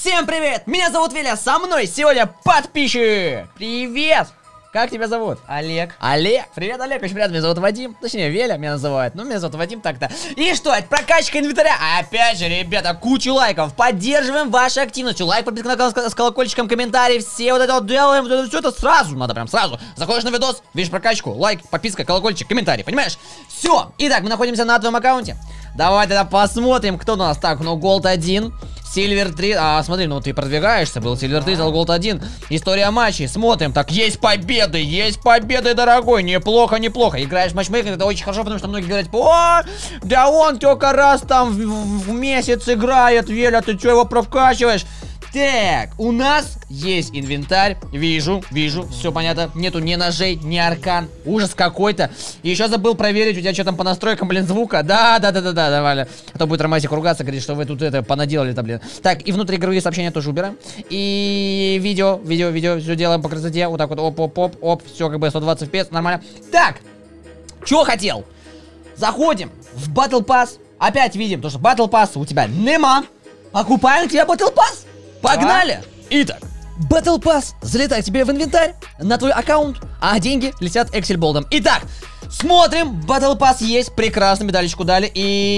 Всем привет! Меня зовут Веля, со мной сегодня подписчик! Привет! Как тебя зовут? Олег. Олег? Привет, Олег, очень приятно, меня зовут Вадим. Точнее, Веля меня называют, но меня зовут Вадим так-то. И что, это прокачка инвентаря. Опять же, ребята, кучу лайков. Поддерживаем вашу активность. Лайк, подписка на канал с колокольчиком, комментарий. Все вот это вот делаем, вот это все это сразу, надо прям сразу. Заходишь на видос, видишь прокачку, лайк, подписка, колокольчик, комментарий, понимаешь? Все. Итак, мы находимся на твоем аккаунте. Давай тогда посмотрим, кто у нас. Так, ну, Голд 1. Сильвер 3, смотри, ну ты продвигаешься, был Сильвер 3, стал Голд 1. История матчей, смотрим, так, есть победы, дорогой, неплохо, неплохо. Играешь в матчмейкинг, это очень хорошо, потому что многие говорят, о, да он только раз там в месяц играет, Веля, ты что его прокачиваешь? Так, у нас есть инвентарь, вижу, все понятно, нету ни ножей, ни аркан, ужас какой-то. И еще забыл проверить, у тебя что там по настройкам, блин, звука, да, давай, а то будет Ромасик ругаться, говорит, что вы тут это понаделали-то, блин. Так, и внутриигровые сообщения тоже убираем, и видео, все делаем по красоте, вот так вот, оп, все как бы 120 FPS, нормально. Так, что хотел? Заходим в Battle Pass, опять видим, то что Battle Pass у тебя нема, покупаем тебе Battle Pass. Погнали! Итак, Battle Pass залетает тебе в инвентарь, на твой аккаунт, а деньги летят Excel болдом. Итак, смотрим, Battle Pass есть, прекрасно, медалечку дали.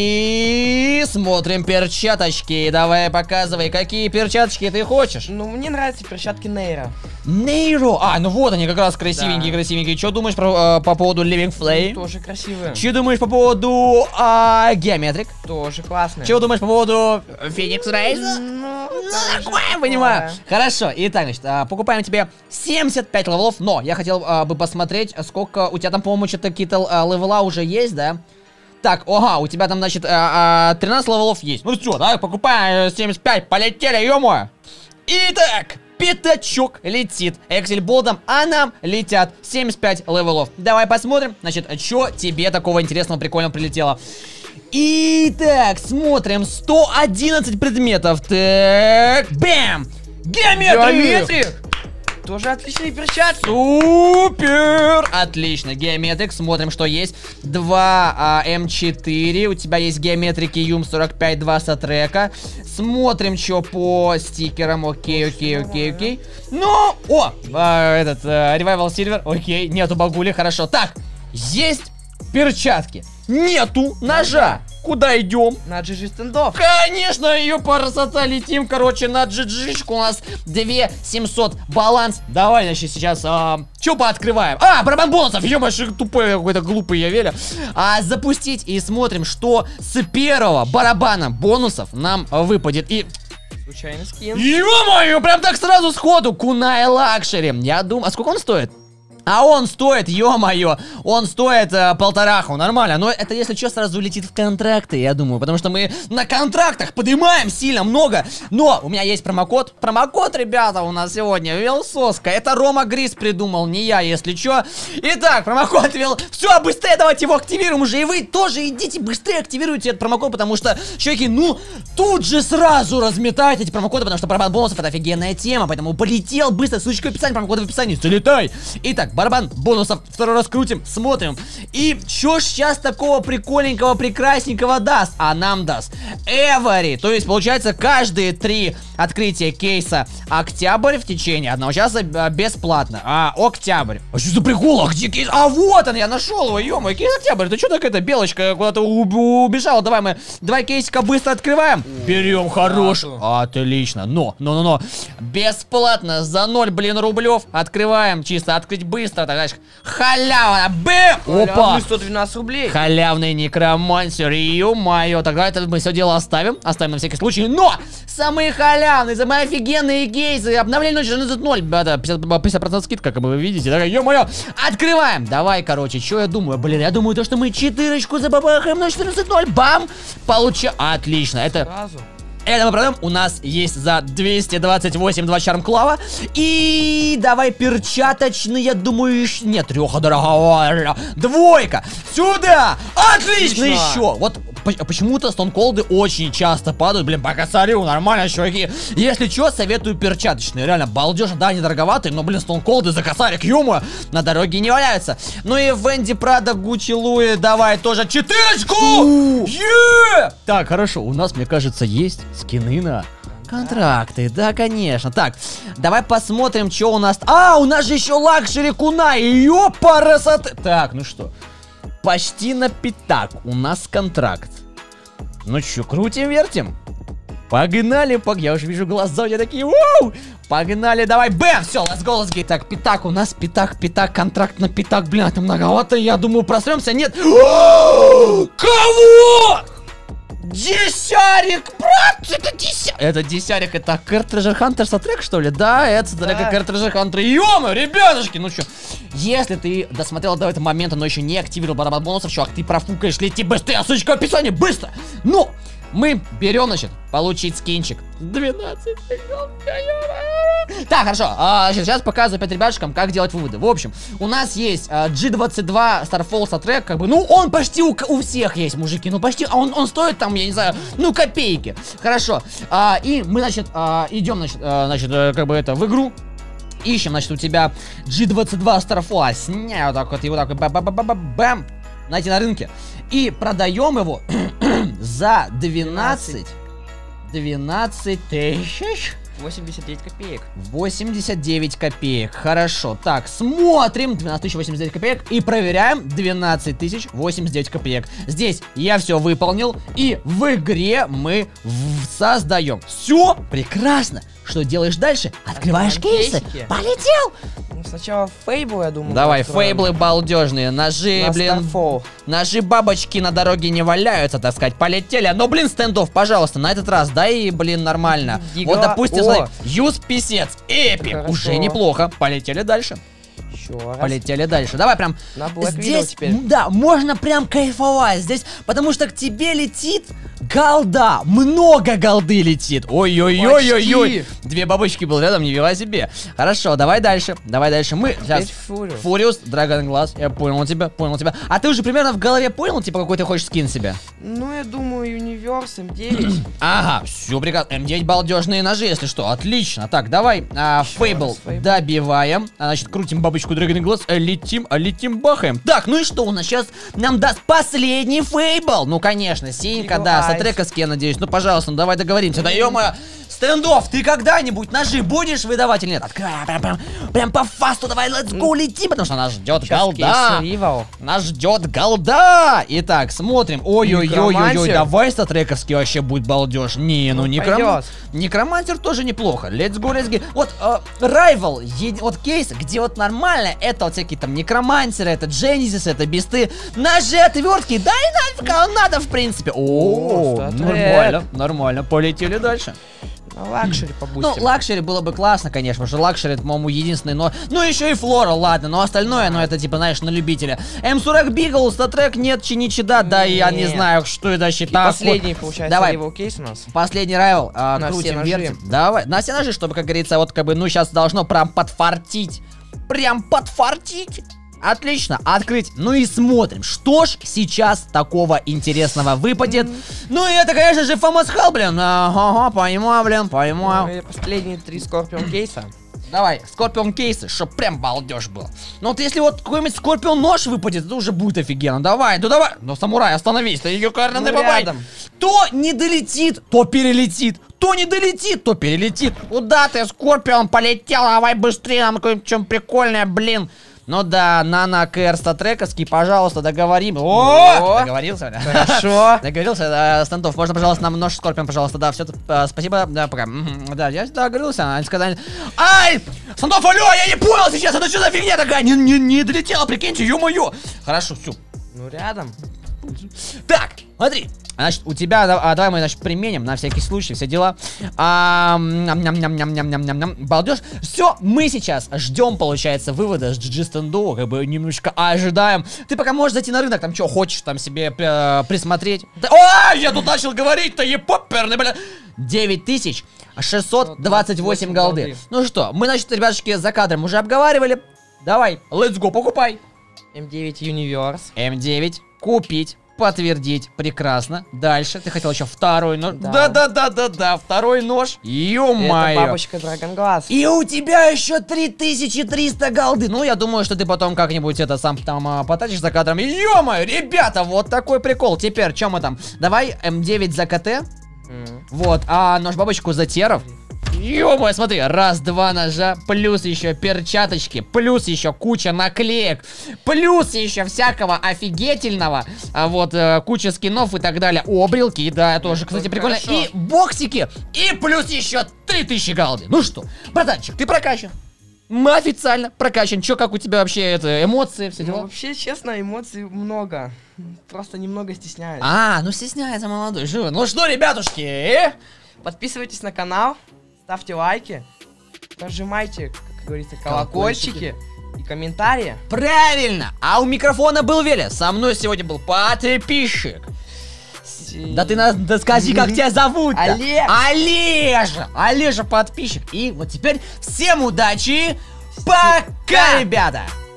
И смотрим перчаточки. Давай, показывай, какие перчаточки ты хочешь. Ну, мне нравятся перчатки Нейро. Нейро? Ну вот они как раз красивенькие. Что думаешь по поводу Living Flame? Тоже красивые. Что думаешь по поводу Geometric? Тоже классные. Что думаешь по поводу Phoenix Rise? Ну, такое, понимаю. Хорошо, итак, значит, покупаем тебе 75 левелов, но я хотел бы посмотреть, сколько у тебя там, по-моему, что-то какие-то левела уже есть, да? Так, ага, у тебя там, значит, 13 левелов есть. Ну все, давай, покупаем 75, полетели, ё-моё. Итак, пятачок летит Excel болдом, а нам летят 75 левелов. Давай посмотрим, значит, что тебе такого интересного, прикольного прилетело. Итак, смотрим, 111 предметов. Так, бэм! Геометрик! Тоже отличные перчатки. Супер! Отлично, геометрик, смотрим, что есть. 2 М4, у тебя есть геометрики Юм-45, 2 сатрека. Смотрим, что по стикерам, окей. Ну, Revival Silver, окей, нету багули, хорошо. Так, есть перчатки, нету ножа. Куда идем? На GG стендов. Конечно, ее красота, летим, короче, на GG-шку. У нас 2700 баланс. Давай, значит, сейчас, что пооткрываем? Барабан бонусов, ё-моё, тупой какой-то глупый я, Веля. Запустить и смотрим, что с первого барабана бонусов нам выпадет. И... случайный скин. Ё-моё, прям так сразу сходу. Кунай Лакшери. Я думаю, а сколько он стоит? А он стоит, ё-моё, он стоит 1,5, нормально. Но это, если что, сразу летит в контракты, я думаю. Потому что мы на контрактах поднимаем сильно много. Но у меня есть промокод. Промокод, ребята, у нас сегодня Велсоска. Это Рома Грис придумал, не я, если что. Итак, промокод Вел. Все, быстрее давайте его активируем уже. И вы тоже идите быстрее активируйте этот промокод. Потому что, чуваки, ну, тут же сразу разметайте эти промокоды. Потому что барабан бонусов это офигенная тема. Поэтому полетел быстро, ссылочка в описании, промокод в описании. Залетай. Итак, барабан бонусов второй раз крутим, смотрим. И что ж сейчас такого прикольненького, прекрасненького даст? А нам даст Эвери. То есть, получается, каждые 3 открытия кейса октябрь в течение 1 часа бесплатно. Октябрь. А что за прикол? А где кейс? А вот он, я нашел его, ё-моё, кейс октябрь. Ты что так это, белочка куда-то убежала? Давай кейсика быстро открываем. Берем, хорош. Отлично. Но. Бесплатно за 0, рублев. Открываем, чисто открыть быстро. Так, знаешь, халява. Бэм! Опа! 112 рублей. Халявный некромансер. Ё-моё. Тогда это мы все дело оставим. Оставим на всякий случай. Но! Самые халявные, самые офигенные кейсы. Обновление 0, 50% скидка, как вы видите. Ё-моё. Открываем. Давай, короче, что я думаю? Я думаю, то, что мы 4-очку забабахаем на 14-0. Бам! Получаем. Отлично. Это... сразу. Это мы продаем. У нас есть за 228 2 чарм-клава. И давай перчаточные, думаю, нет, 3 дорогого. 2. Сюда. Отлично еще. Вот почему-то стонколды очень часто падают. Блин, по косарю, нормально, чуваки. Если что, советую перчаточные. Реально, балдеж, да, они дороговатые, но, блин, стонколды за косарик, ё-моё, на дороге не валяются. Ну и Венди Прада, Гуччи Луи, давай тоже 4-очку! Так, хорошо, у нас, мне кажется, есть скины на Контракты, да, конечно. Так, давай посмотрим, что у нас... А, у нас же еще лакшери кунай. Ёпарасоты. Так, ну что. Почти на пятак у нас контракт. Ну что, крутим, вертим? Погнали, я уже вижу глаза, я такие, воу! Погнали, давай, бэм, все, let's go, let's go. Так, пятак, у нас пятак, контракт на пятак, блин, это многовато, я думаю, просремся, нет. Кого? Десярик, брат, это десярик. Это десярик, это Card Treasure Hunter сотрек, что ли? Да, это сотрек Card Treasure Hunter. Ё-моё, ребятушки, ну что, если ты досмотрел до этого момента, но еще не активировал барабан бонусов, чувак, ты профукаешь, лети быстрее, ссылочка в описании, быстро. Ну, мы берем, значит, получить скинчик 12 миллионов. Так, хорошо, значит, сейчас показываю опять ребятушкам, как делать выводы. В общем, у нас есть G22 Starfall трек, как бы, ну, он почти у всех есть, мужики, ну, почти, он стоит там, я не знаю, ну, копейки. Хорошо, и мы, значит, идем, значит, как бы это, в игру. Ищем, значит, у тебя G22 Starfall, сняю вот так вот, и вот так вот, бам, найти на рынке. И продаем его за 12 тысяч 89 копеек. 89 копеек. Хорошо. Так, смотрим 12 тысяч 89 копеек и проверяем 12 тысяч 89 копеек. Здесь я все выполнил. И в игре мы создаем. Все прекрасно. Что делаешь дальше? Открываешь кейсы. Полетел! Ну, сначала фейбл, я думаю. Давай, фейблы балдежные. Ножи, на блин. Starfall. Ножи бабочки на дороге не валяются, так сказать. Полетели. Но, блин, стендов, пожалуйста, на этот раз дай, блин, нормально. Гига. Вот, допустим, О. юз писец. Эпик. Хорошо. Уже неплохо. Полетели дальше. Еще раз. Полетели дальше. Давай прям На Black Widow здесь, теперь. да, можно прям кайфовать здесь, потому что к тебе летит голда. Много голды летит. Ой-ой-ой-ой-ой. Две бабочки был рядом, не вела себе. Хорошо, давай дальше. Давай дальше. Мы сейчас... Фуриус, Dragon Glass. Я понял тебя, А ты уже примерно в голове понял, типа, какой ты хочешь скин себе? Ну, я думаю, Universe M9. Ага, все прекрасно. М9 балдежные ножи, если что. Отлично. Так, давай Фейбл добиваем. Значит, крутим бабочку Dragon Glass. Летим, бахаем. Так, ну и что у нас сейчас нам даст последний Фейбл? Ну, конечно, синька, да, сотрековский, я надеюсь. Ну, пожалуйста, ну давай договоримся. Да ё-моё. Стендов, ты когда-нибудь ножи будешь выдавать или нет? Открывай, прям по фасту, давай, let's go, лети, потому что нас ждет голда. Нас ждет голда. Итак, смотрим. Ой-ой-ой-ой-ой, давай статрековский вообще будет балдеж. Не, ну некромантер тоже неплохо. Let's go. Вот Rival, вот кейс, где вот нормально, это вот всякие там некромантеры, это Genesis, это бисты. Ножи отвертки, да и нафиг надо, в принципе. О, нормально, полетели дальше. Лакшери побустим. Ну, лакшери было бы классно, конечно, потому что лакшери, это, по-моему, единственный, но... Ну, еще и флора, ладно, но остальное, ну, это, типа, знаешь, на любителя. М40 Бигл, статрек, нет, чиничида, да, я не знаю, что это считать. Последний, получается, давай. Rival кейс у нас. Последний райвел, крутим, вертим. Давай, на все ножи, чтобы, как говорится, вот, как бы, ну, сейчас должно прям подфартить. Отлично, открыть. Ну и смотрим, что ж сейчас такого интересного выпадет. Ну и это, конечно же, Famous Hell, блин. Ага, понимаю. Ну, и последние 3 Scorpion кейса. Давай, Скорпион кейсы, чтоб прям балдеж был. Ну вот если вот какой-нибудь Скорпион нож выпадет, это уже будет офигенно. Давай, ну давай. Но самурай, остановись, ты ее карный бабай. То не долетит, то перелетит. То не долетит, то перелетит. Куда ты, Скорпион, полетел? Давай быстрее, нам какое-нибудь прикольное, блин. Ну да, Нано КР статрековский, пожалуйста, договорим. О, договорился. Хорошо. Договорился, Стендов, можно, пожалуйста, нам нож Скорпион, пожалуйста, да, все, спасибо, да, пока. Да, я договорился, они сказали. Ай! Стендов, алло, я не понял сейчас, это что за фигня такая? Не долетела, прикиньте, ё-моё. Хорошо, все. Ну, рядом. Так, смотри. Значит, у тебя, давай мы, значит, применим на всякий случай, все дела. Балдеж. Все, мы сейчас ждем, получается, вывода с GG стенду, как бы немножечко ожидаем. Ты пока можешь зайти на рынок, там что хочешь, там себе присмотреть. О, я тут начал говорить-то, епоперный, бля. 9628 голды. Ну что, мы, значит, ребятушки, за кадром уже обговаривали. Давай, let's go, покупай. М9 Universe. М9 купить. Подтвердить, прекрасно. Дальше, ты хотел еще второй нож. Да. Да, второй нож. Ё-моё. Это бабочка Dragon Glass. И у тебя еще 3300 голды. Ну, я думаю, что ты потом как-нибудь это сам там потратишь за кадром. Ё-моё, ребята, вот такой прикол. Теперь, что мы там? Давай М9 за КТ. Вот, а нож бабочку затеров. Ё-моё, смотри, раз, два ножа, плюс еще перчаточки, плюс еще куча наклеек, плюс еще всякого офигительного, вот, куча скинов и так далее. О, брелки, да, тоже, кстати, прикольно. Хорошо. И боксики, и плюс еще 3000 голды. Ну что, братанчик, ты прокачан. Мы официально прокачан. Чё, как у тебя вообще это, эмоции, все Ну, дела? вообще, честно, эмоций много. Просто немного стесняюсь. А, ну стесняется молодой, живо. Ну что, ребятушки, Подписывайтесь на канал, ставьте лайки, нажимайте, как говорится, колокольчики и комментарии. правильно! А у микрофона был Веля, со мной сегодня был подписчик. Да ты да скажи, как тебя зовут-то? Олег. Олежа подписчик. И вот теперь всем удачи. Пока, ребята!